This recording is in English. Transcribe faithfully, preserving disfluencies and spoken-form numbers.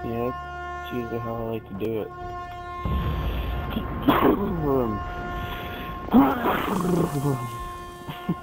Yeah, that's usually how I like to do it.